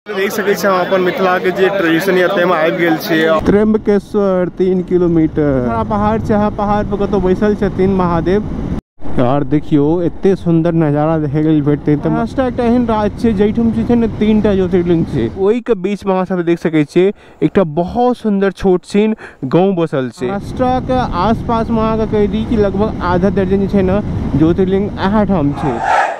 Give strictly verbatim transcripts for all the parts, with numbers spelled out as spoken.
देख सके छी हम अपन मिथिला के जे ट्रेडिशन या तेमा आबि गेल छी त्र्यंबकेश्वर तीन किलोमीटर पहाड़ छै। पहाड़ पर कतौ बैसल छथिन महादेव यार देखियो एते सुंदर नजारा देखे लेल भेटते। त महाराष्ट्र एकटा एहन राज्य छै जइठम जे छै ने तीनटा ज्योतिर्लिंग छै। ओहि के बीच में अहाँ सब देख सके छियै एकटा बहुत सुंदर छोट छीन गांव बसल छै। महाराष्ट्र के आसपास में अहाँ के कहि दी कि लगभग आधा दर्जन जे छै ना ज्योतिर्लिंग अहाँ ठाम छै।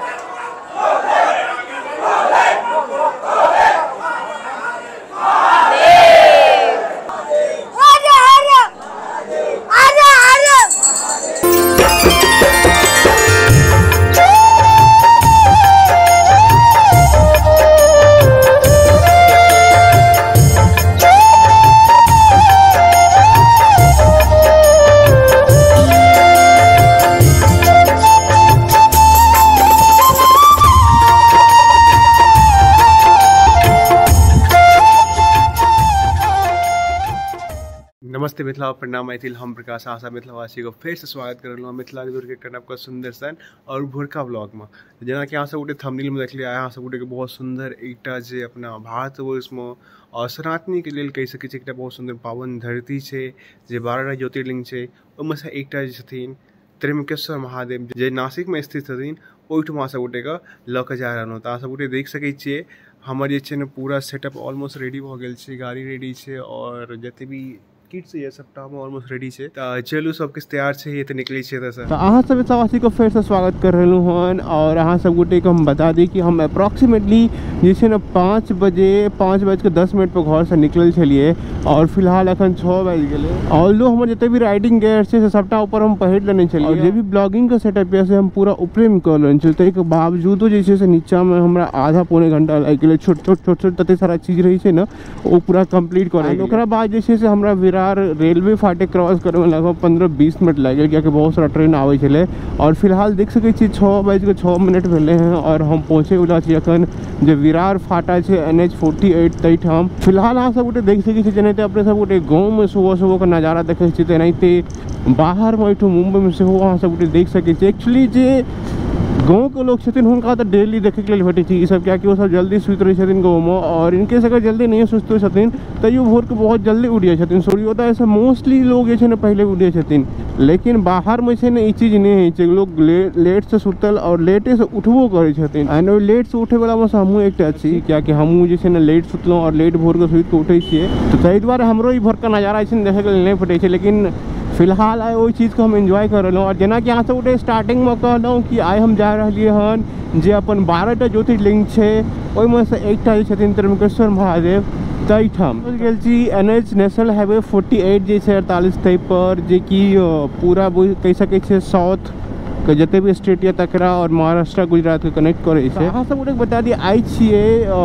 नमस्ते मिथिला प्रणाम मैथिल हम प्रकाश आशा मिथिलावासी को फिर से स्वागत कर रहा हूँ मिथिला के दूर के करना आपका सुंदर सन और भोरका ब्लॉग में। जना कि अहाँ सब गोटे थंबनेल में देख लिया अहाँ सब गोटे के बहुत सुंदर एकटा जे अपना भारतवर्ष में और सनातनी के लिए कह सके छी एकटा बहुत सुंदर पावन धरती छै जे बारह ज्योतिर्लिंग छै। ओहिमे से एकटा जे छथिन त्र्यंबकेश्वर महादेव जे नासिक में स्थित छथिन ओहिठाम अहाँ सब गोटे के लऽ के जा रहल। अहाँ सब गोटे देख सके छियै हमर जे छै ने पूरा सेटअप ऑलमोस्ट रेडी भऽ गेल छै, गाड़ी रेडी छै और जते भी किट्स ये सबटा में ऑलमोस्ट रेडी छै। त चलू सब किछ तैयार छै ये त निकलै छै एतऽ से। त अहाँ सब मिथिलावासी को फेर से स्वागत कर रहलू हन और अहाँ सब गोटे के हम बता दी कि हम अप्रोक्सीमेटली जे छै ने पाँच बजे पाँच बज के दस मिनट पर घर से निकलल छलिए और फिलहाल अखन छः बज गेलै। ऑल्दो हमर जते भी राइडिंग गियर छै से सबटा ऊपर हम पहिर लेने छलिए और जे भी ब्लॉगिंग के सेटअप है से हम पूरा ऊपरे में कर लेने छलिए। ताहि के बावजूदो जे छै से नीचा में हमरा आधा पौने घंटा लागि गेलै। छोट छोट छोट छोट तते सारा चीज रही छै ना ओ पूरा कंप्लीट करे। ओकरा बाद जे छै से हमरा विरार रेलवे फाटक क्रॉस करे में लगभग पंद्रह बीस मिनट लगे क्योंकि बहुत सारा ट्रेन आवे छले। और फिलहाल देख सके छी छः बज के छः मिनट भेले हैं और हम पहुँचे वाला छी अखन जे विरार फाटा छै एन एच फोर्टी एट तैठाम। फिलहाल अहाँ सब गोटे देख सके छी जेनाहिते अपने सब गोटे गाँव में सुबह सुबह के नजारा देखे छी तेनाहिते बाहर में एठो मुंबई में सेहो अहाँ सब गोटे देख सके छी। एक्चुअली जे गाँव के लोग छथिन हुनका तो डेली देखे के लिए भेटे छी सब क्या कि वो सब जल्दी सुत रहे छथिन गाँव में और इनके अगर जल्दी नहीं सुतते छथिन तैयो भोर के बहुत जल्दी उठ जाए छथिन। सूर्योदय ऐसे मोस्टली लोग जे छै ने पहले उठे छथिन लेकिन बाहर में छै ने ई चीज नहीं है। लोग ले, लेट से सुतल और लेटे से उठबो करे छथिन। एंड लेट से उठे वाला में से हमहूँ एकटा छी क्या कि हमहूँ जे छै ने लेट सुतलहुँ और लेट भोर के सुत के उठे छियै। तो ताहि दुआरे हमरो ई भोर का नजारा छै देखे के लिए नहीं भेटे छै। लेकिन फिलहाल आइ ओहि चीज को हम एंजॉय कर रहा हूँ। और जना कि अहाँ सब गोटे स्टार्टिंग में कहलहुँ कि आइ हम जा रही हन जे अपन बारहटा ज्योतिर्लिंग छै ओहिमे से एकटा जे छथिन त्र्यंबकेश्वर महादेव तैठाम गेल छी। N H national highway forty eight जे छै अड़तालीस तै पर जे कि पूरा कहि सकै छै साउथ के जते भी स्टेट या तकरा और महाराष्ट्र गुजरात के कनेक्ट करे छै। अहाँ सब गोटे बता दी आइ छियै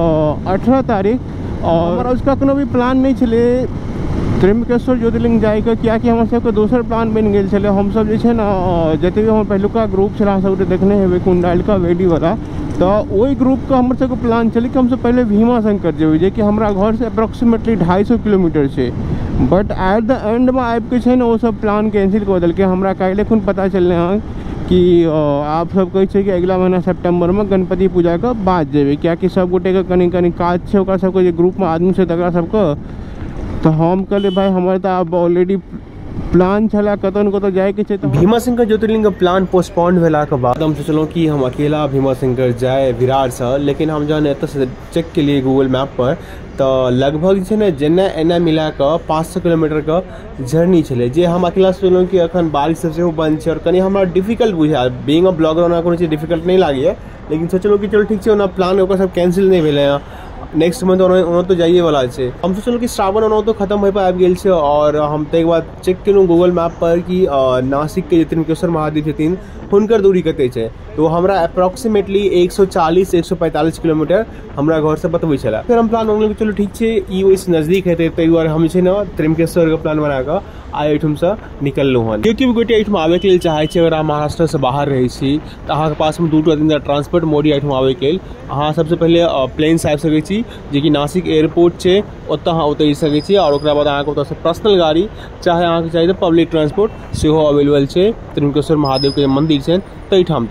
अठारह तारीख और हमरा उसका कोनो भी प्लान नहीं छलै त्र्यंबकेश्वर ज्योतिर्लिंग जाए के क्या कि हमर सबके दोसर प्लान बन गेल छलै। हम सब जे छै ना जते भी हमर पहिलुका ग्रुप छलै अहाँ सब देखने हेबै कुंडालिका वेडी वाला तो वही ग्रुप का हमर सबके प्लान छलै कि हमसे पहले भीमा शंकर जेबै जे कि हमरा घर से अप्रोक्सीमेटली ढाई सौ किलोमीटर छै। बट एट द एंड में आबि के छै ना वो सब प्लान कैंसिल कर देलकै। हमरा काल्हि खुन पता चललै हँ कि आप सब कहै छै कि अगला महीना सितंबर में गणपति पूजा के बाद जेबै क्या कि सब गोटे के कनी कनी काज छै ओकरा सबके जे ग्रुप में आदमी छै तकरा सबके। तो हम कहले भाई हमारे तो अब ऑलरेडी प्लान छला कतौ न कतौ जाए के छै। तो भीमा शंकर ज्योतिर्लिंग का प्लान पोस्टपोन भेला के बाद हम सोचलहुँ कि हम अकेला भीमा शंकर जाए विरार से। लेकिन हम जहन एतऽ से चेक के लिए गूगल मैप पर तो लगभग छै ने जेना एना मिला के पाँच सौ किलोमीटर का जर्नी छलै जे हम अकेला सोचलहुँ कि अखन बारिश सब सेहो बंद छै और कनी हमरा डिफिकल्ट बुझायल। बीइंग अ ब्लॉगर ओना कोनो चीज डिफिकल्ट नहीं लागैए लेकिन सोचलहुँ कि चलो ठीक छै ओना प्लान ओकर सब कैंसिल नहीं भेलै हैं। नेक्स्ट मंथ ओना तो जाइए वाला है। हम सोचल कि श्रावण ओना तो खत्म हो आबि गेल छै और हम तक बाद चेक केलहुँ गूगल मैप पर कि नासिक के त्र्यंबकेश्वर महादेव छथिन हुनकर दूरी कते छै तो हमरा अप्रोक्सीमेटली एक सौ चालीस एक सौ पैंतालीस किलोमीटर हमरा घर से बतबै छला। फिर हम प्लान बनल कि चलो ठीक छै ई ओइस नजदीक हेतै ताहि दुआरे हम छै ना त्र्यंबकेश्वर के प्लान बना कऽ आइ एहिठाम से निकललहुँ हन। क्योंकि गोटे एहिठाम आबे के लेल चाहे छै अगर अहाँ महाराष्ट्र से बाहर रहै छी तो अहाँ के पास में दू टा तीन टा ट्रांसपोर्ट मोड एहिठाम आबे के लेल। अहाँ सबसे पहले प्लेन से आबि सकै छी जे कि नासिक एयरपोर्ट छै ओतऽ अहाँ उतरि सकै छी और ओकरा बाद अहाँके ओतऽ से पर्सनल गाड़ी चाहे अहाँके चाहिए तो पब्लिक ट्रांसपोर्ट सेहो अवेलेबल छै त्र्यंबकेश्वर महादेव के मंदिर छै तैठाम तक।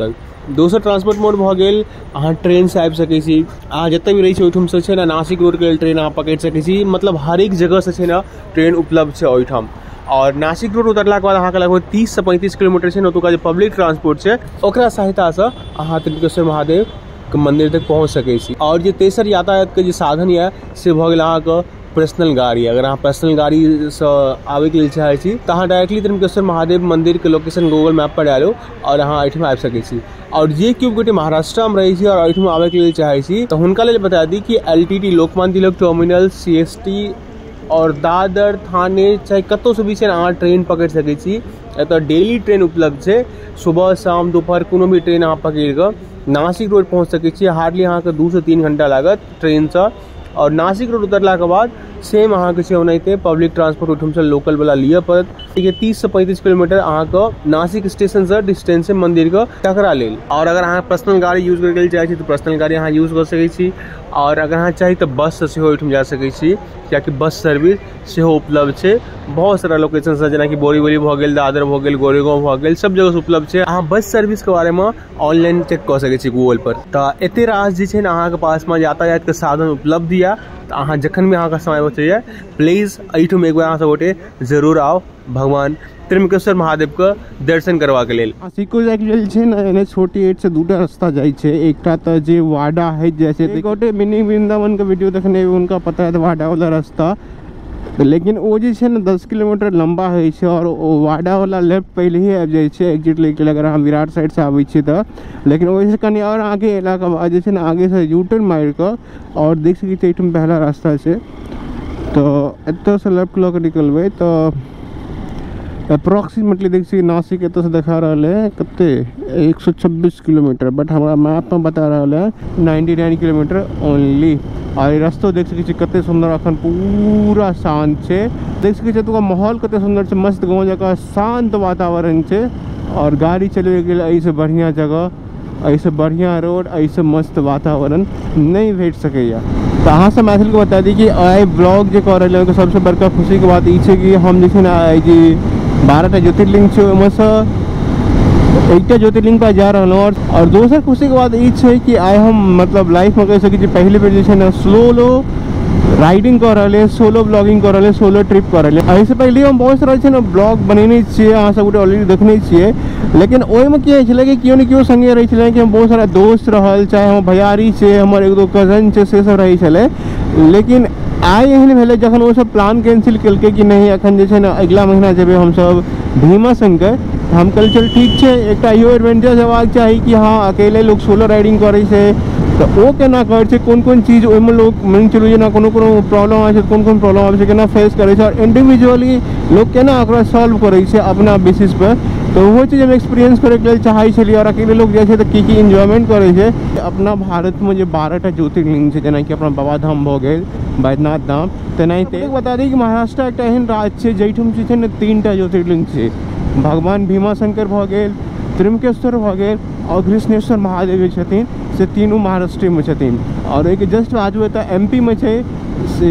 दोसर ट्रांसपोर्ट मोड भऽ गेल अहाँ ट्रेन से आबि सकै छी। अहाँ जतऽ भी रहै छी ओहिठाम से छै ने नासिक रोड के लेल ट्रेन अहाँ पकड़ि सकै छी। मतलब हर एक जगह से छै ने ट्रेन उपलब्ध छै ओहिठाम। और नासिक रोड उतरला के बाद अहाँ के लगभग तीस से पैंतीस किलोमीटर छै ओतुका जे पब्लिक ट्रांसपोर्ट छै ओकरा सहायता से अहाँ त्रिकेश्वर महादेव के मंदिर तक पहुँच सकै छी। और जे तेसर यातायात के जे साधन यऽ से भऽ गेल अहाँके पर्सनल गाड़ी। अगर अहाँ पर्सनल गाड़ी से आबे के लिए चाहे छी तो अहाँ डायरेक्टली त्रिकेश्वर महादेव मंदिर के लोकेशन गूगल मैप पर डालो और अहाँ एहिठाम आबि सकै छी। और जे केओ गोटे महाराष्ट्र में रही और एहिठाम आबे के लिए चाहे छी तो हुनका लेल बता दी कि L T T Lokmanya Tilak terminal, C S T और दादर, थाने चाहे कतौ से भी छै अहाँ ट्रेन पकड़ि सकै छी। एतऽ डेली ट्रेन उपलब्ध छै। सुबह शाम दोपहर कोनो भी ट्रेन अहाँ पकड़ि कऽ नासिक रोड पहुँच सकै छी। हार्डली अहाँके दू से तीन घंटा लागत ट्रेन से। और नासिक रोड उतरला के बाद सेम अहाँके छै ओनाहिते पब्लिक ट्रांसपोर्ट ओहिठाम से लोकल वाला लिअ पड़त। ठीक है, तीस से पैंतीस किलोमीटर अहाँके नासिक स्टेशन से डिस्टेंस है मंदिर के टकरा लेल। और अगर अहाँ पर्सनल गाड़ी यूज करे के चाहे छी तो पर्सनल गाड़ी अहाँ यूज कर सकै छी। और अगर अहाँ चाही तो बस से सेहो ओहिठाम जा सकै छी कियाकि बस सर्विस सेहो उपलब्ध छै। बहुत सारा लोकेशन से जेना कि बोरीवली भऽ गेल, दादर भऽ गेल, गोरेगांव भऽ गेल, सब जगह से उपलब्ध छै। अहाँ बस सर्विस के बारे में ऑनलाइन चेक कऽ सकै छी गूगल पर। तो एते रास जे छै ने अहाँके पास में यातायात के साधन उपलब्ध यऽ। तो अहाँ जखन भी अहाँके समय बचैए प्लीज एहिठाम एक बार अहाँ सब गोटे जरूर आओ भगवान त्रिकेश्वर महादेव के दर्शन करवा के लेल। नासिको जाय के लेल छै ने एन एच अड़तालीस से दूटा रास्ता जाइ छै। एकटा तऽ जे वाडा है जैसे एक गोटे मिनी वृंदावन के वीडियो देखने उनका पता है वाडा वाला रास्ता, लेकिन वो जे छै ने दस किलोमीटर लंबा है छै। और वाडा वाला लेफ्ट पहले ही आबि जाइ छै एग्जिट लेके अगर अहाँ विराट साइड से आबै छी तऽ। लेकिन वैसे कनी और आगे एला के बाद जे छै ने आगे से यू टर्न मारि कऽ और देख सकै छी एहिठाम पहला रास्ता छै। तो एतऽ से लेफ्ट लऽ के निकलबै तऽ अप्रोक्सीमेटली देख सकै नासिक एतऽ से देखा रहा है कते एक सौ छब्बीस किलोमीटर, बट हमारा मैप में बता रहा है निन्यानवे किलोमीटर ओनली। और ये रास्ता देख सकै छी कते सुंदर, अखन पूरा शांत छै। देख सकै छी एतुका माहौल कते सुंदर छै, मस्त गाँव जकाँ शांत वातावरण छै। और गाड़ी चलबे के लिए एहिसँ बढ़िया जगह, एहिसँ बढ़िया रोड, एहिसँ मस्त वातावरण नहीं भेट सकैया। तो अहाँ सब मैथिल को बता दी कि आइ ब्लॉग जे कर रहे सबसे बड़का खुशी के बात ई छै कि हम जे छै ने आइ जे बारह ज्योतिर्लिंग छै ओहिमे से एकटा ज्योतिर्लिंग पर जा रहा हूँ। और दोसर खुशी के बात ई छै कि आइ हम मतलब लाइफ में कह सकै छी पहले बेर जे छै ने स्लो राइडिंग कर रहे हैं, सोलो ब्लॉगिंग कर रहे हैं, सोलो ट्रिप कर रहे हैं। ऐसे पहले हम बहुत सारा छै ने ब्लॉग बनेने छियै, अहाँ सब गोटे ऑलरेडी देखने छियै। लेकिन ओहिमे की होइ छलै कि केओ ने केओ संगे रहै छलै कि हम बहुत सारा दोस्त रहल, चाहे हम भैयारी छै, हमर एक दो कजन छै, से सब रहै छलै। लेकिन आइ एहन भेलै जखन ओ सब प्लान कैंसिल केलकै कि नहीं एखन जे छै ने अगला महीना जेबै हमसब भीमा शंकर। हम कहलिए चल ठीक छै, एकटा इहो एडवेंचर हेबाक चाही कि हाँ अकेले लोग सोलो राइडिंग करै छै तो ओ केना करै छै, कोन कोन चीज ओहिमे लोग मान चलू जेना कोनो कोनो प्रॉब्लम आबै छै, कोन कोन प्रॉब्लम आबै छै केना फेस करै छै, और इंडिविजुअली लोग केना ओकरा सॉल्व करै छै अपना बेसिस पर। तो वो चीज हम एक्सपीरियंस करे के लिए चाहै छलियै। और अकेले लोग जाइ छै तऽ की की एंजॉयमेंट करै छै। अपना भारत में जे बारहटा ज्योतिर्लिंग छै जेना कि अपना बाबाधाम भऽ गेल, बैद्यनाथ धाम, तेनाहिते बता दी कि महाराष्ट्र एकटा एहन राज्य छै जाहिठाम जे छै ने तीनटा ज्योतिर्लिंग छै। भगवान भीमाशंकर भऽ गेल, त्रिकेश्वर भऽ गेल और कृष्णेश्वर महादेव जे छथिन से तीनों महाराष्ट्र में छथिन। और एक जस्ट आजू एतऽ एम पी में छै से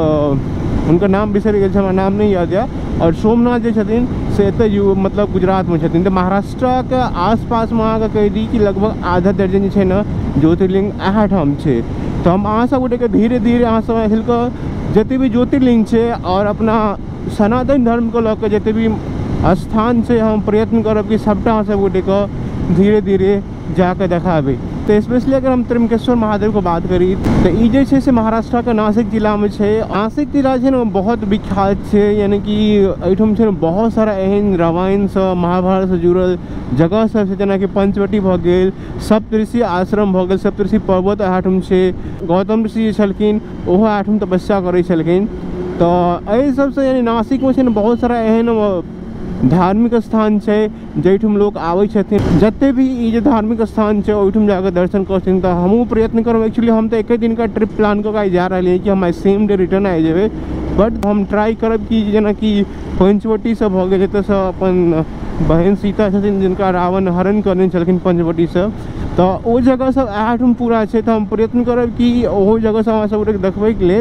उनका नाम बिसरि गेल छै, हमरा नाम नहीं याद है। और सोमनाथ जे छथिन से एतऽ मतलब गुजरात में छथिन। तो महाराष्ट्र के आसपास में अहाँके कहि दी कि लगभग आधा दर्जन जे छै ने ज्योतिर्लिंग अहाँ ठाम छै। तो हम अहाँ सब गोटे के धीरे धीरे अहाँ सब मैथिल के जते भी ज्योतिर्लिंग छै और अपना सनातन धर्म को लऽ के जते भी स्थान छै हम प्रयत्न करब कि सबटा अहाँ सब गोटे के धीरे धीरे जाके देखाबे। तो स्पेशली अगर हम त्रिकेश्वर महादेव को बात करी तो ई जे छै से महाराष्ट्र के नासिक जिला में छै। नासिक जिला छै ने बहुत विख्यात छै, यानी कि एहिठाम छै ने बहुत सारा एहन रामायण से महाभारत से जुड़ल जगह सब छै, जेना कि पंचवटी भऽ गेल, सप्तऋषि आश्रम भऽ गेल, सप्तऋषि पर्वत एहिठाम छै, गौतम ऋषि जे छलखिन ओहो एहिठाम तपस्या करै छलखिन। तो एहि सबसे यानी नासिक में छै ने बहुत सारा एहन धार्मिक स्थान छै जाहिठाम लोग आबै छथिन। जते भी ई जे धार्मिक स्थान छै ओहिठाम जाके दर्शन करथिन। तो हमहूँ प्रयत्न करब, एक्चुअली हम तो एक दिन का ट्रिप प्लान करके जा रहे हैं कि हम सेम डे रिटर्न आ जेबै, बट हम ट्राई करब कि जेना कि पंचवटी से भऽ गेल, जतऽसँ अपन बहन सीता छथिन जिनका रावण हरण करने छलखिन पंचवटी से, तो ओ जगह सब एहिठाम पूरा छै। तो हम प्रयत्न करब कि ओहो जगह सब अहाँ सब देखबै के लेल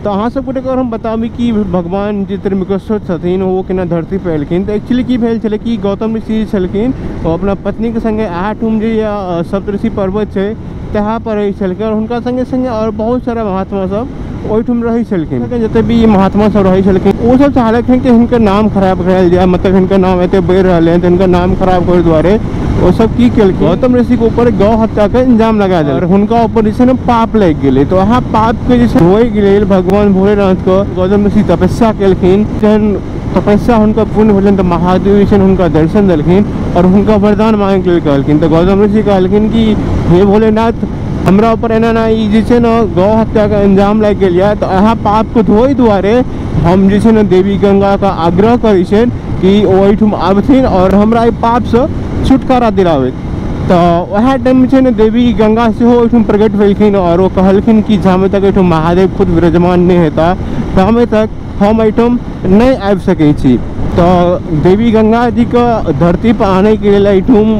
तो अहाँ सबके अगर हम बताबी कि भगवान जे त्रिमकेश्वर छथिन वो केना धरती पर एलखिन, तो एक्चुअली की भेल छलै कि गौतम ऋषि छलखिन ओ अपना पत्नी के संगे आठम जे सप्तऋषि पर्वत छै तहाँ पर रहै छलखिन, और हुनका संगे संगे और बहुत सारा महात्मा सब ओहिठुम रहै छलखिन। जते भी महात्मा सब रहै छलखिन वो सब चाहलखिन कि हिनकर नाम खराब करायल जाए, मतलब हिनकर नाम एते बढ़ि रहल है तो हिनकर नाम खराब करे दुआरे वो सब की केलखिन, गौतम ऋषि के ऊपर गौ हत्या के इंजाम लगा दिया और हुनका ऊपर जे छै ने पाप लागि गेलै। तो वहाँ पाप के जे छै धोए के लेल भगवान भोलेनाथ को गौतम ऋषि तपस्या केलखिन। जहन तपस्या हुनका पूर्ण भेलनि तो महादेव जे छै हुनका दर्शन देलखिन और हुनका वरदान मांगे के लेल कहलखिन। तो गौतम ऋषि कहलखिन कि हे भोलेनाथ, हमरा ऊपर एना ना ई जे छै ने गौ हत्या के अंजाम लागि गेल है, तो अहाँ पाप को धोए दुआरे हम जे छै ने देवी गंगा का आग्रह करै छियनि कि ओ एहिठुम आबथिन और हमरा ई पाप से छुटकारा दिलावे। तो वह टाइम में छै ने देवी गंगा सेहो एहिठुम प्रकट भेलखिन और वो कहलखिन कि जामे तक एहिठुम महादेव खुद विराजमान नहीं हेता तामे तक हम एहिठुम नहीं आबि सकै छी। तो देवी गंगा जी के धरती पर आने के लिए एहिठुम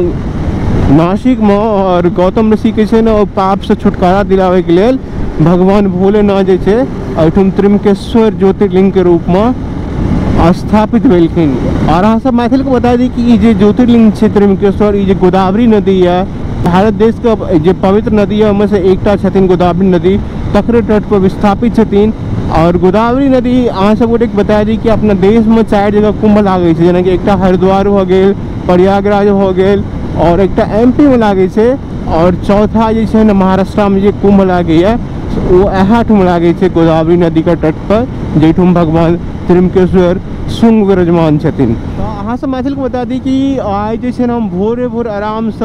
नासिक में और गौतम ऋषि के छै ने पाप से छुटकारा दिलावे के लिए भगवान भोलेनाथ जे छै एहिठुम त्रिमकेश्वर ज्योतिर्लिंग के रूप में स्थापित भेलखिन। और अहाँ सब मैथिल को बता दी कि जे ज्योतिर्लिंग छै त्रिमकेश्वर, ई जे गोदावरी नदी है भारत देश के जे पवित्र नदी है उनमें से एकटा छथिन गोदावरी नदी, तकरे तट पर विस्थापित छथिन। और गोदावरी नदी अहाँ सब गोटे बता दी कि अपना देश में चारि जगह कुंभ लागे छै, जेना कि एकटा हरिद्वार हो गेल, प्रयागराज हो गेल और एकटा एमपी में लागे छै, और चौथा जे छै ने महाराष्ट्र में जे कुंभ लागे है वो एहा ठुम लागे छै गोदावरी नदी का तट पर, जेठुम भगवान त्रिमकेश्वर शुंग विराजमान छथिन। तो अहाँ सब मैथिल को बता दी कि आज जे छै ने हम भोरे भोर आराम से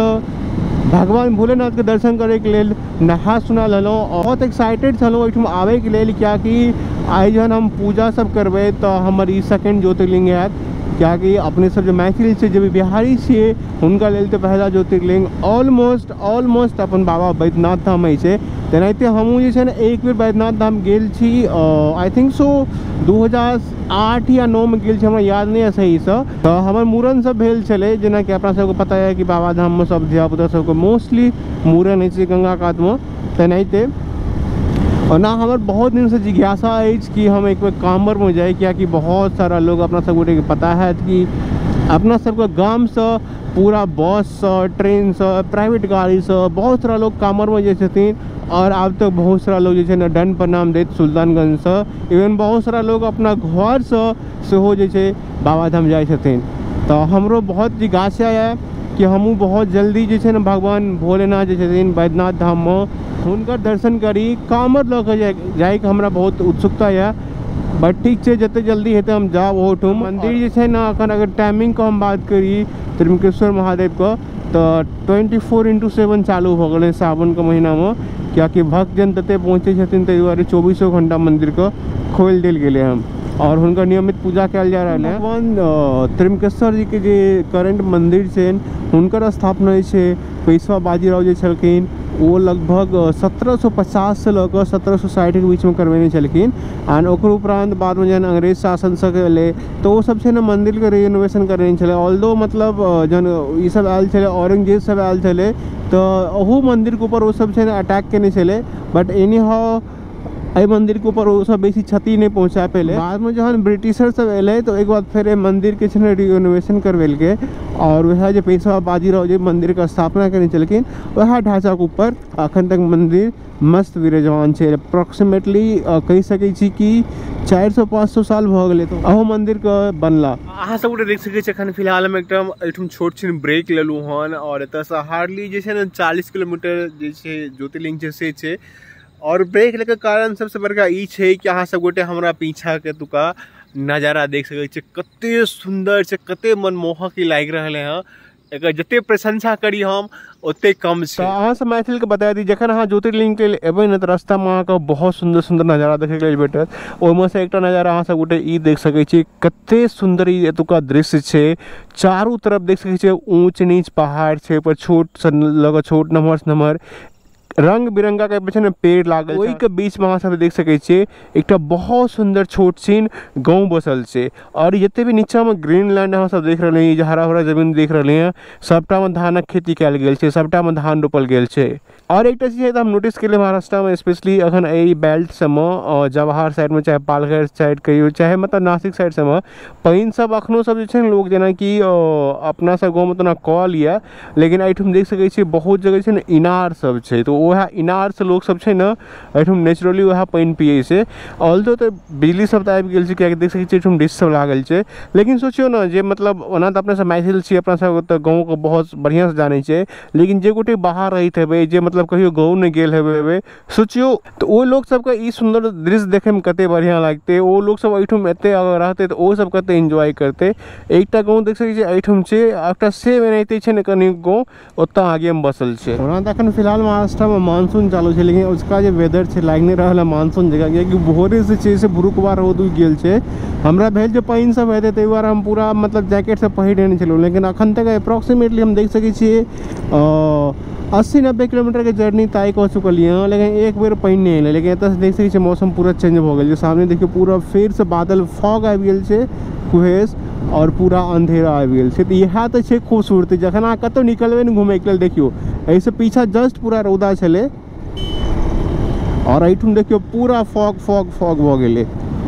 भगवान भोलेनाथ के दर्शन करे के लेल नहा सुना लेलहुँ। बहुत एक्साइटेड छलहुँ ओहिठुम आबे के लेल, क्या कि आइ जहन हम पूजा सब करबै तो हमर ई सेकेंड ज्योतिर्लिंग हैत, क्या कि अपने सब जो मैथिल से जो बिहारी छियै हुनका लेल तो पहला ज्योतिर्लिंग ऑलमोस्ट ऑलमोस्ट अपन बाबा बैद्यनाथ धाम है छै। तेनाहिते हमहूँ जे छै ने एक बेर बैद्यनाथ धाम गेल छी, आई थिंक सो दू हजार आठ या नौ में गेल छी, हमरा याद नहीं है सही से। तो हमर मूड़न सब भेल छलै, जेना कि अपना सबको पता है कि बाबा धाम में सब धियापुता सबके मोस्टली मूड़न होइ छै गंगा कात में। तेनाहिते और ना हमार बहुत दिन से जिज्ञासा है कि हम एक बार कांवर में जाए, क्या कि बहुत सारा लोग अपना सब गोटे के पता है कि अपना सबके गाम से पूरा बस से, ट्रेन से, प्राइवेट गाड़ी से बहुत सारा लोग कांवर में जाए छथिन। और अब तक बहुत सारा लोग जे ना दंड प्रणाम देत सुल्तानगंज से, इवन बहुत सारा लोग अपना घर से सेहो जे छै बाबाधाम जाए छथिन। तो हमरो बहुत जिज्ञासा है कि हमहूँ बहुत जल्दी जे छै ने भगवान भोलेनाथ जे छथिन बैद्यनाथ धाम में हुनकर दर्शन करी, कांवर लऽ के जाए के हमरा बहुत उत्सुकता है। बट ठीक छै, जते जल्दी हेतै हम जाब ओहोठुम। मंदिर जे छै ने अखन अगर टाइमिंग के हम बात करी त्रिमकेश्वर महादेव के तो ट्वेंटी फोर इंटू सेवन चालू हो गए सावन के महीना में, क्या कि भक्तजन तते पहुँचे छथिन ताहि दुआरे चौबीसों घंटा मंदिर के खोल देल गेले हम और हुनकर नियमित पूजा कयल जा रहा है। भगवान त्रिमकेश्वर जी के जे करंट मंदिर छै हुनकर स्थापना छै पेशवा बाजीराव जे छलखिन वो लगभग सत्रह सौ पचास से लऽ कऽ सत्रह सौ साठि के बीच में करवेने छलखिन। और ओकर उपरांत बाद में जहन अंग्रेज शासन से एलै तो वो सब छै ने मंदिर के रिनोवेशन करेने छलै। ऑल्दो मतलब जहन ई सब आयल छलै औरंगजेब सब आयल छलै तो ओहू मंदिर के ऊपर वो सब छै ने अटैक केने छलै, बट एनी हाउ एहि मंदिर के ऊपर वो सब बेसी क्षति नहीं पहुँचा पेले। बाद में जहन ब्रिटिशर सब एले तो एक बार फिर मंदिर के छै ने रिनोवेशन करवेलकै और वह जो पेशवा बाजीराव जी मंदिर का स्थापना करने चलखिन वह ढांचा के ऊपर अखन तक मंदिर मस्त विराजमान छै। अप्रोक्सीमेटली कहि सकै छी कि चारि सौ पाँच सौ साल भऽ गेलै तो अहो मंदिर के बनला। अहाँ सब देख सकै छी एखन फिलहाल हम एकटा एठुम छोट छिन ब्रेक लेलहुँ हन और एतऽ से हार्डली जे छै ने चालीस किलोमीटर जे छै ज्योतिर्लिंग छै से छै। और ब्रेक लेके कारण सबसे बड़का ई छै कि अहाँ सब गोटे हमरा पीछा के तुका नजारा देख सकै छी, कते सुंदर छै, कते मनमोहक ई लागि रहले हैं। एकर जते प्रशंसा करी हम ओते कम छै। अहाँ सब मैथिल के बता दी जखन अहाँ ज्योतिर्लिंग के लिए एबै ने तो रास्ता में अहाँके बहुत सुंदर सुंदर नजारा देखे के लेल भेटत। ओहिमे से एकटा नजारा अहाँ सब गोटे ई देख सकै छी, कते सुंदर ई एतुका दृश्य छै। चारू तरफ देख सकै छी ऊंच नीच पहाड़ छै, पर छोट से लऽ कऽ छोट नम्हर नम्हर रंग बिरंगा के पीछे में पेड़ लागल, ओहि के बीच में अहाँ सब देख सके छियै एकटा बहुत सुंदर छोट छीन गांव बसल छै। और जते भी नीचा में ग्रीन लैंड अहाँ सब देख रहले हैं, जे हरा भरा जमीन देख रहले हैं, सबटा में धानक खेती कैल गेल छै, सबटा में धान रोपल गेल छै। और एक चीज है तो हम नोटिस के लिए महाराष्ट्र में स्पेशली अखन ए बेल्ट सब में जवाहर साइड में चाहे पालघर साइड कहियो चाहे मतलब नासिक साइड सब में पानि सब अखनो सब जे छै ने लोग जेना कि अपना सब गाँव में तो ना कल ये, लेकिन एठम देख सके छी बहुत जगह छै ने इनार सब छै, तो वह इनार से लोग सब छै ने एठम नेचुरली वह पानि पिए छै। ऑल्दो तो बिजली सब तो आबि गेल छै, कियाकि देख सके छी एठम डिश सब लागल छै, लेकिन सोचियो ना जे मतलब ओना तो अपने सब मैथिल छी, अपना सब तो गाँव के बहुत बढ़िया से जाने छै, लेकिन जे गोटे बाहर रहैत हेबै, जे मतलब कहियो गाँव नहीं गेल हेबै, सोचियो तो वो लोग सबके ई सुंदर दृश्य देखे में कते बढ़िया लागते, वो लोग सब एठम एते अगर रहते तो वो सब कते एंजॉय करते। एकटा गाँव देख सके छी एठम छै, एकटा से एनाहिते छै ने कनी गाँव ओतऽ आगे में बसल छै। ओना त अखन फिलहाल महाराष्ट्र में मानसून चालू छै, लेकिन उसका जे वेदर छै लाग नहीं रहल मानसून जगह, कियाकि भोरे से छै से भुरुकबार रौद उगि गेल छै। हमरा भेल जे पानि सब हेतै ताहि दुआरे हम पूरा मतलब जैकेट सब पहिरने नहि छलहुँ, लेकिन अखन तक अप्रोक्सीमेटली हम देख सकै छियै अस्सी नब्बे किलोमीटर के जर्नी तय कऽ चुकलियै, लेकिन एक बेर पानि नहीं एलै। लेकिन एतऽ से देख सकै छियै मौसम पूरा चेंज भऽ गेल छै, सामने देखियो पूरा फेर से बादल फॉग आबि गेल छै, कुहेस और पूरा अंधेरा आबि गेल छै। तऽ इएह तऽ छै खूबसूरती, जखन अहाँ कतौ निकलबै ने घूमैके लेल देखियो एहिसँ पीछा जस्ट पूरा रौदा छलै और एहिठुम देखियो पूरा फॉग फॉग फॉग भऽ गेलै,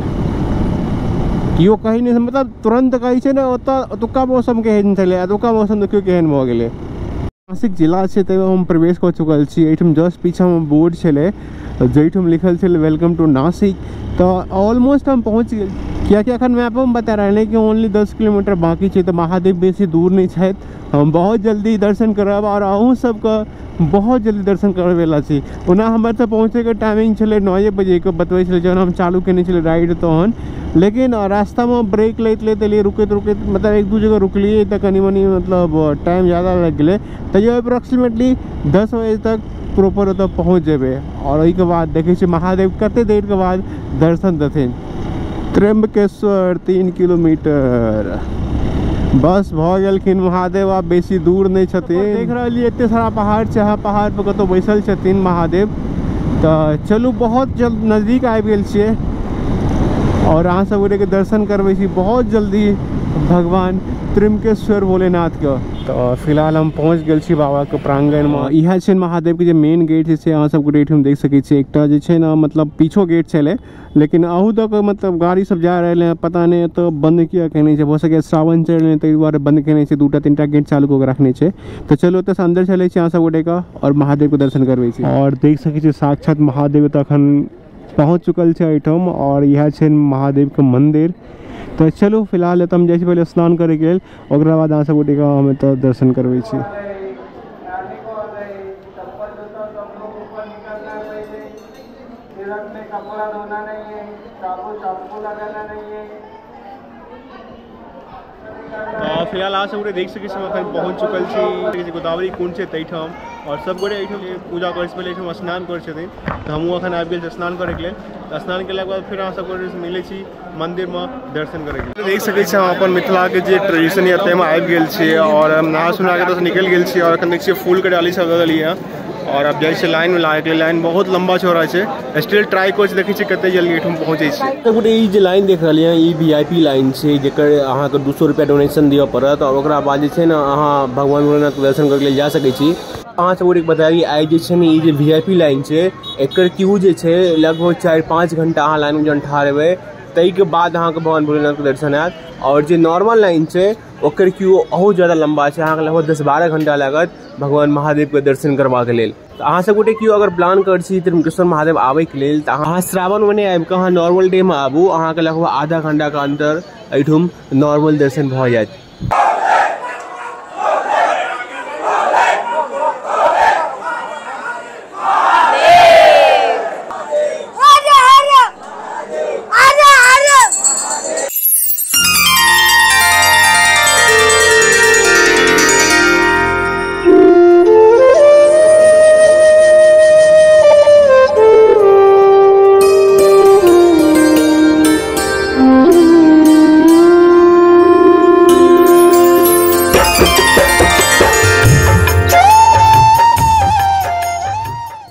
कियो कहीं नहीं मतलब तुरंत कहै छै ने ओतऽ ओतुका मौसम केहन छलै, एतुका मौसम देखियो केहन भऽ गेलै। नासिक जिला छै तब हम प्रवेश कर चुकल छी। एठम जस्ट पीछा में बोर्ड छलै जैठम लिखल छलै वेलकम टू नासिक, तो ऑलमोस्ट हम पहुँच गेल, कियाकि अखन मैपो में बता रहे कि ओनली दस किलोमीटर बाकी छै, तो महादेव बेसी दूर नहीं छथि, हम बहुत जल्दी दर्शन करब और अहूँ सबके बहुत जल्दी दर्शन करबेला छी। ओना हमर तऽ पहुँचे के टाइमिंग छलै नौ बजे के बतबै छलै जहन हम चालू केने छलै राइड तहन, लेकिन रास्ता में ब्रेक लैत लैत एलियै, रुकैत रुकैत मतलब एक दू जगह रुकलियै तऽ कनी मनी मतलब टाइम ज़्यादा लग गेलै, तैयो अप्रोक्सीमेटली दस बजे तक प्रॉपर ओतऽ पहुँच जेबै। और ओहिके बाद देखै छी महादेव कते देर के बाद दर्शन देथिन। त्र्यंबकेश्वर तीन किलोमीटर बस भऽ गेलखिन महादेव, आब बेसी दूर नहीं छथिन। देख रहलियै एते सारा पहाड़ छै, अहाँ पहाड़ पर कतौ बैसल छथिन महादेव, तऽ चलू बहुत जल्द नजदीक आबि गेल छियै और अहाँ सब गोटे के दर्शन करबै छी बहुत जल्दी भगवान त्र्यंबकेश्वर भोलेनाथ के। तो फिलहाल हम पहुँच गेल छी बाबा के प्रांगण में। इएह छै महादेव के जे मेन गेट छै से अहाँ सब गोटे एहिठाम देख सकै छियै। एकटा जे छै ने मतलब पीछो गेट छलै, लेकिन अहू तक मतलब गाड़ी सब जा रहल है, पता नहीं तो बंद किया केने छै, भऽ सके श्रावण चढ़ रहे ताहि दुआरे बंद केने छै, दूटा तीनटा गेट चालू कऽ के रखने छै। तो चलो ओतऽ से अंदर चलै छी अहाँ सब गोटे का और महादेव के दर्शन करबै छी। और देख सकै छियै साक्षात महादेव तऽ अखन पहुँच चुकल छै एहिठाम, और इएह छै महादेव के मंदिर। तो चलो फिलहाल एतऽ हम जाइ छी पहिले स्नान करे के लेल, ओकरा बाद अहाँ सब गोटे का हम एतऽ दर्शन करबै छी। फिलहाल अहाँ सब देख सकै छी अखन पहुँच चुकल छी गोदावरी कुंड छै तैठाम, और सब गोटे एहिठाम पूजा करे से पहले एहिठाम स्नान करै छथिन, तो हमहूँ अखन आबि गेल छी स्नान करे के लेल। स्नान केलाक बाद फिर अहाँ सब गोटे मिलै छी मंदिर में दर्शन करे के। देख सकै छी हम अपन मिथिला के जे ट्रेडिशन है ताहिमे आबि गेल छी, और हम नहा सुना के एतऽ निकलि गेल छी, और अखन देख छियै फूल के डाली सब दऽ देलियै और अब जाइ छै लाइन में लागे के। लाइन बहुत लंबा चौड़ा छै, स्टिल ट्राई करै छी देखै छी कते जल्दी एठम पहुँचै छी। तो गोटे ई जे लाइन देख रहलियै ई वीआईपी लाइन छै, जेकर अहाँके दू सौ रुपया डोनेशन दिअ पड़त, और ओकरा बाद जे छै ने अहाँ भगवान भोलेनाथ के दर्शन करे के लेल जा सकै छी। अहाँ सब गोटे बताइए आई जे छै ने ई जे वीआईपी लाइन छै एकर क्यू जे छै लगभग चारि पाँच घंटा अहाँ लाइन में जहन ठाढ़ हेबै ताहि के बाद अहाँके भगवान भोलेनाथ के दर्शन हैत। और जे नॉर्मल लाइन छै ओकर क्यू बहुत ज़्यादा लंबा छै, अहाँके लगभग दस बारह घंटा लागत भगवान महादेव के दर्शन करबाक लेल। तो अहाँ सब गोटे क्यू अगर प्लान कर छी त्र्यंबकेश्वर महादेव आबे के लेल, तो अहाँ श्रावण में आबि कऽ अहाँ नॉर्मल डे में आबू, अहाँके लगभग आधा घंटा के अंतर एहिठुम नॉर्मल दर्शन भऽ जायत।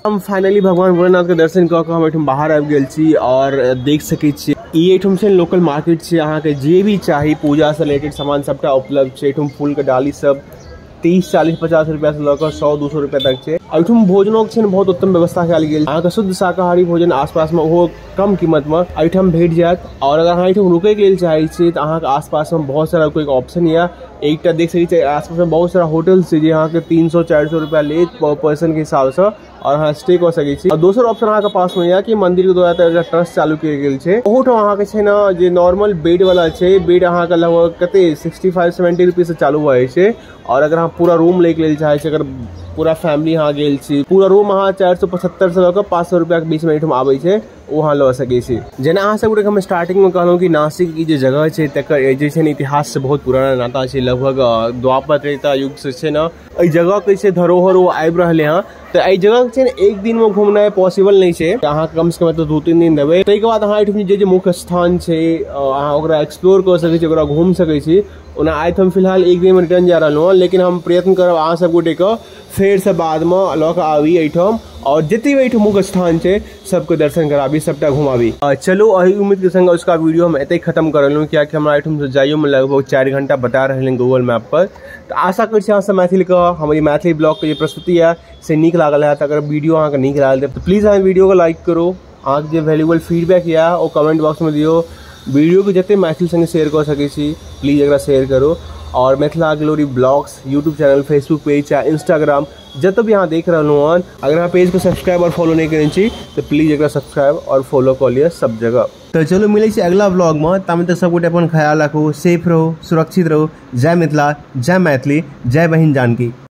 हम फाइनली भगवान भोलेनाथ के दर्शन कऽ के हम एठम बाहर आबि गेल छी और देख सकै छी ई एठम से लोकल मार्केट छै। अहाँ के जे भी चाही पूजा से रिलेटेड सामान सबटा उपलब्ध छै। एठम फूल के डाली सब तीस चालीस पचास रुपया से लऽ सौ दू सौ रुपया तक छै। एठम भोजनों के बहुत उत्तम व्यवस्था कयल गेल। अहाँ के शुद्ध शाकाहारी भोजन आसपास में ओहो कम कीमत में एठम भेट जायत। और अगर अहाँ एठम रुकै के लेल चाहै छी तऽ अहाँ के आसपास में बहुत सारा कोई ऑप्शन या एक देख सकै छी। आसपास में बहुत सारा होटल छै जे अहाँ के तीन सौ चार सौ रुपया लेत पर पर्सन के हिसाब से और अहाँ स्टे कर सकै छी। और दोसर ऑप्शन अहाँ के पास में या कि मंदिर के द्वारा ट्रस्ट चालू कयल गेल छै। ओहोठाम अहाँ के छै ना जे नॉर्मल बेड वाला छै, बेड अहाँ के लगभग कते सिक्सटी फाइव सेवेंटी रुपीज से चालू भऽ छै। और अगर अहाँ पूरा रूम ले के लेल चाहै छी, अगर पूरा फैमिली अहाँ गेल छी, पूरा रूम अहाँ चार सौ पचहत्तर से लऽ पाँच सौ रुपया के बीच में एठम आबै छै, ओ अहाँ लऽ सकै छी। जेना अहाँ सब हम स्टार्टिंग में कहलहुँ कि नासिक की जे जगह छै तकर जे छै ने इतिहास से बहुत पुराना नाता छै। लगभग द्वापर त्रेता युग से छै ना एहि जगह के छै धरोहर ओ आबि रहले हैं। तो एहि जगह छै ने एक दिन में घूमना पॉसिबल नहीं छै। अहाँ कम से कम तो दू तीन दिन देबै। ताहि के बाद अहाँ एठम जे जे मुख्य स्थान छै अहाँ ओकरा एक्सप्लोर कर सकै छी, ओकरा घूम सकै छी। ओना आइ हम फिलहाल एक दिन में रिटर्न जा रहा हूँ, लेकिन हम प्रयत्न करब अहाँ सब गोटे के फेर से बाद में लऽ के आबी एठम और जते भी एठम मुख्य स्थान छै सबके दर्शन कराबी, सबटा घुमाबी। चलो अही उम्मीद के संग उसका वीडियो हम एते खत्म करलूँ, क्या कि हमरा एठम से जाइयो में लगभग चार घंटा बता रहे गूगल मैप पर। तो आशा कर छी अहाँ सब मैथिली के हमारी मैथिली ब्लॉग के जे प्रस्तुति है से नीक लागल है। अगर वीडियो अहाँ के नीक लागल तो प्लीज अहाँ वीडियो को लाइक करो। अहाँ के जे वैल्यूएबल फीडबैक या वो कमेंट बॉक्स में दियो। वीडियो को जते मैथिली संगे शेयर कर सकै छी प्लीज एकरा शेयर करो। और Mithila glory blogs YouTube channel, Facebook page या इंस्टाग्राम जब भी यहाँ देख रहा हूँ, अगर आप पेज को सब्सक्राइब और फॉलो नहीं करें छी तो प्लीज एक सब्सक्राइब और फॉलो कर लिया सब जगह। तो चलो मिले अगला ब्लॉग में, तब तक सब गोटे अपन ख्याल रखो, सेफ रहो, सुरक्षित रहो। जय मिथिला, जय मैथिली, जय बहिन जानकी।